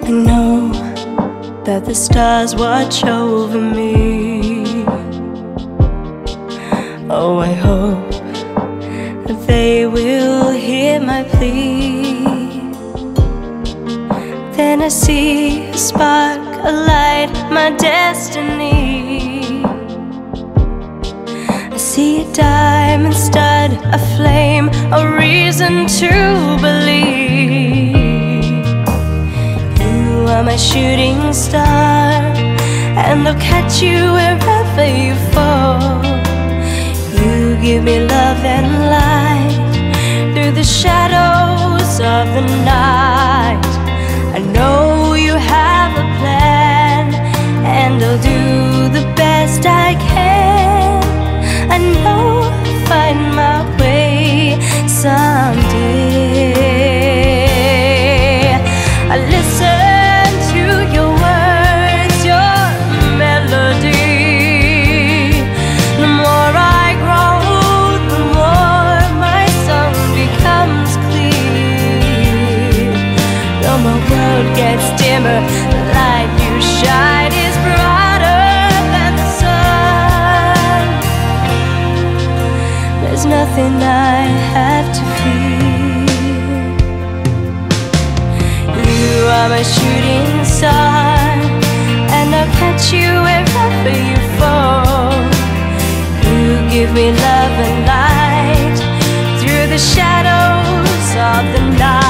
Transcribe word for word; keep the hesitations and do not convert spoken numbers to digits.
I know that the stars watch over me. Oh, I hope that they will hear my plea. Then I see a spark, a light, my destiny. I see a diamond stud, a flame, a reason to believe. You are my shooting star, and I'll catch you wherever you fall. You give me love and light through the shadows of the night. I know you have a plan, and I'll do the best I can. I know I'll find my way someday. I listen to your words, your melody. The more I grow, the more my song becomes clear. Though my world gets dimmer, the light you shine is brighter than the sun. There's nothing I have to fear. You are my shooting star, and I'll catch you wherever you fall. You give me love and light through the shadows of the night.